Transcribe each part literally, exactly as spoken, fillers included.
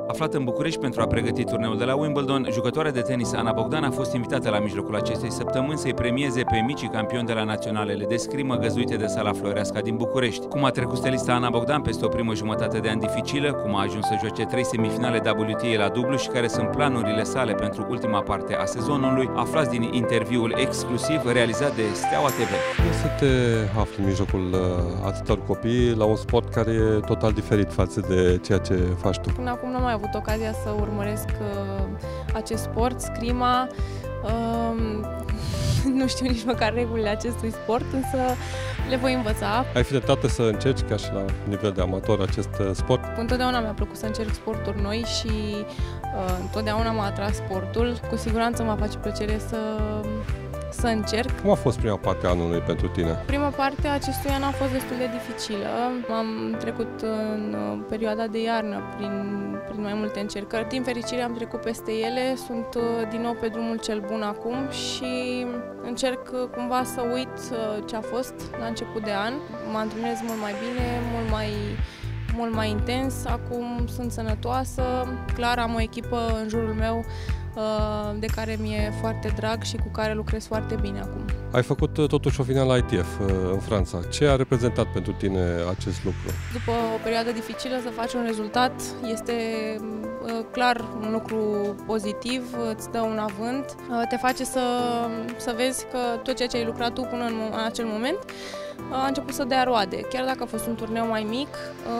Aflată în București pentru a pregăti turneul de la Wimbledon, jucătoarea de tenis Ana Bogdan a fost invitată la mijlocul acestei săptămâni să-i premieze pe micii campioni de la naționalele de scrimă găzduite de Sala Floreasca din București. Cum a trecut stelista Ana Bogdan peste o primă jumătate de an dificilă, cum a ajuns să joace trei semifinale W T A la dublu și care sunt planurile sale pentru ultima parte a sezonului, aflați din interviul exclusiv realizat de Steaua T V. Să te afli în mijlocul atâtor copii la un sport care e total diferit față de ceea ce faci tu. Până acum nu am mai avut ocazia să urmăresc uh, acest sport, scrima. Uh, nu știu nici măcar regulile acestui sport, însă le voi învăța. Ai fi tentată să încerci ca și la nivel de amator acest sport? Întotdeauna mi-a plăcut să încerc sporturi noi și uh, întotdeauna m-a atras sportul. Cu siguranță mă face plăcere să să încerc. Cum a fost prima parte a anului pentru tine? Prima parte a acestui an a fost destul de dificilă. Am trecut în perioada de iarnă prin, prin mai multe încercări. Din fericire am trecut peste ele, sunt din nou pe drumul cel bun acum și încerc cumva să uit ce a fost la început de an. Mă antrenez mult mai bine, mult mai mult mai intens, acum sunt sănătoasă, clar am o echipă în jurul meu de care mi-e foarte drag și cu care lucrez foarte bine acum. Ai făcut totuși o finală I T F în Franța. Ce a reprezentat pentru tine acest lucru? După o perioadă dificilă să faci un rezultat este clar un lucru pozitiv, îți dă un avânt, te face să, să vezi că tot ceea ce ai lucrat tu până în, în acel moment a început să dea roade. Chiar dacă a fost un turneu mai mic,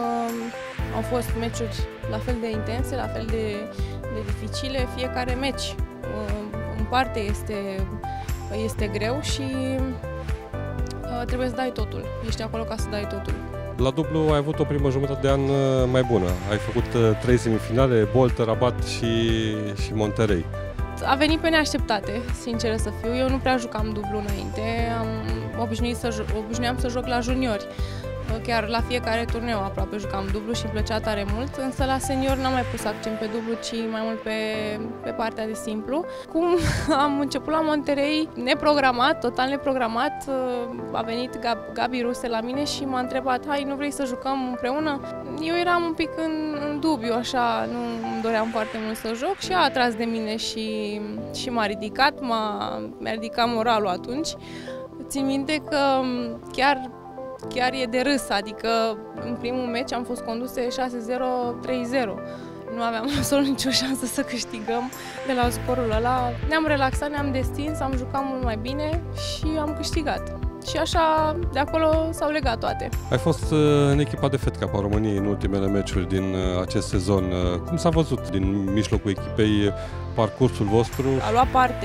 au fost meciuri la fel de intense, la fel de, de dificile. Fiecare meci în parte este, este greu și trebuie să dai totul. Ești acolo ca să dai totul. La dublu ai avut o primă jumătate de an mai bună. Ai făcut trei semifinale, Bolt, Rabat și, și Monterrey. A venit pe neașteptate, sinceră să fiu. Eu nu prea jucam dublu înainte, am obișnuit să, obișnuiam să joc la juniori. Chiar la fiecare turneu aproape jucam dublu și îmi plăcea tare mult, însă la senior n-am mai pus accent pe dublu, ci mai mult pe, pe partea de simplu. Cum am început la Monterrey, neprogramat, total neprogramat, a venit Gab, Gabi Ruse la mine și m-a întrebat: hai, nu vrei să jucăm împreună? Eu eram un pic în, în dubiu, așa, nu îmi doream foarte mult să joc și a atras de mine și, și m-a ridicat, m-a, mi-a ridicat moralul atunci. Țin minte că chiar Chiar e de râs, adică în primul meci am fost conduse șase zero, trei zero. Nu aveam absolut nicio șansă să câștigăm de la scorul ăla. Ne-am relaxat, ne-am destins, am jucat mult mai bine și am câștigat. Și așa, de acolo s-au legat toate. Ai fost în echipa de Fed Cup a României în ultimele meciuri din acest sezon. Cum s-a văzut din mijlocul echipei parcursul vostru? A luat parte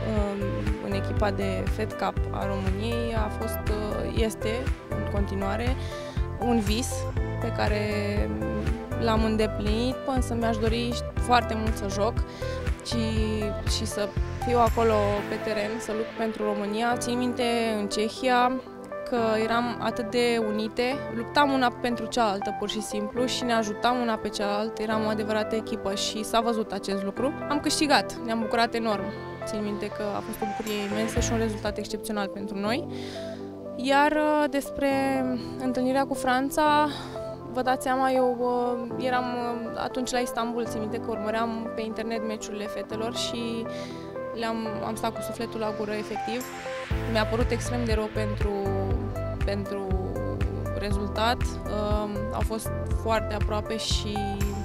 în echipa de Fed Cup a României a fost, este în continuare un vis pe care l-am îndeplinit, însă mi-aș dori foarte mult să joc și, și să fiu acolo pe teren, să lupt pentru România. Țin minte în Cehia că eram atât de unite, luptam una pentru cealaltă pur și simplu și ne ajutam una pe cealaltă, eram o adevărată echipă și s-a văzut acest lucru. Am câștigat, ne-am bucurat enorm. Țin minte că a fost o bucurie imensă și un rezultat excepțional pentru noi. Iar despre întâlnirea cu Franța, vă dați seama, eu eram atunci la Istanbul, țin minte că urmăream pe internet meciurile fetelor și le-am am stat cu sufletul la gură, efectiv. Mi-a părut extrem de rău pentru, pentru rezultat. Au fost foarte aproape și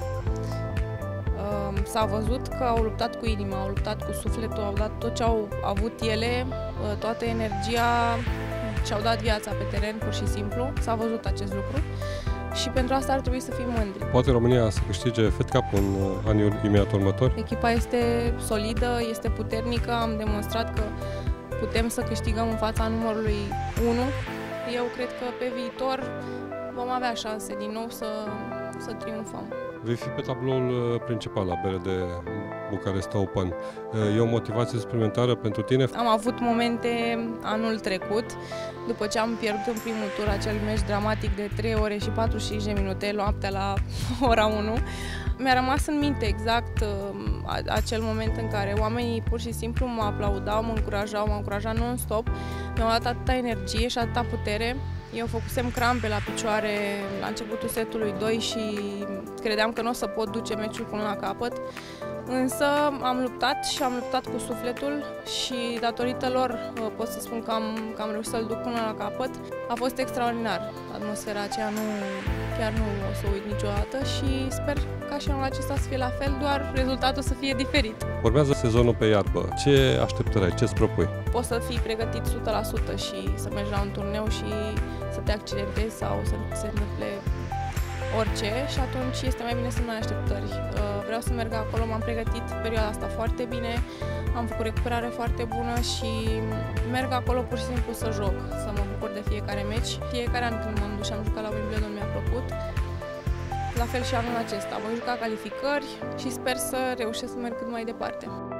s-a văzut că au luptat cu inima, au luptat cu sufletul, au dat tot ce au avut ele, toată energia și-au dat viața pe teren, pur și simplu. S-a văzut acest lucru și pentru asta ar trebui să fim mândri. Poate România să câștige Fed Cup în anii imediat următori? Echipa este solidă, este puternică, am demonstrat că putem să câștigăm în fața numărului unu. Eu cred că pe viitor vom avea șanse din nou să, să triumfăm. Vei fi pe tabloul principal la B R D Bucharest Open. E o motivație suplimentară pentru tine? Am avut momente anul trecut, după ce am pierdut în primul tur acel meci dramatic de trei ore și patruzeci și cinci de minute, noaptea la ora unu. Mi-a rămas în minte exact acel moment în care oamenii pur și simplu mă aplaudau, mă încurajau, mă încurajau non-stop. Mi-au dat atâta energie și atâta putere. Eu făcusem crampe la picioare la începutul setului doi și credeam că nu o să pot duce meciul până la capăt. Însă am luptat și am luptat cu sufletul și datorită lor pot să spun că am, că am reușit să-l duc până la capăt. A fost extraordinar. Atmosfera aceea nu, chiar nu o să uit niciodată și sper ca și anul acesta să fie la fel, doar rezultatul să fie diferit. Urmează sezonul pe iarbă. Ce așteptări ai? Ce-ți propui? Poți să fii pregătit o sută la sută și să mergi la un turneu și să te accidentezi sau să se întâmple orice și atunci este mai bine să nu ai așteptări. Vreau să merg acolo, m-am pregătit perioada asta foarte bine, am făcut recuperare foarte bună și merg acolo pur și simplu să joc, să mă bucur de fiecare meci. Fiecare an când m-am dus și am jucat la Wimbledon mi-a plăcut. La fel și anul acesta. Voi juca calificări și sper să reușesc să merg cât mai departe.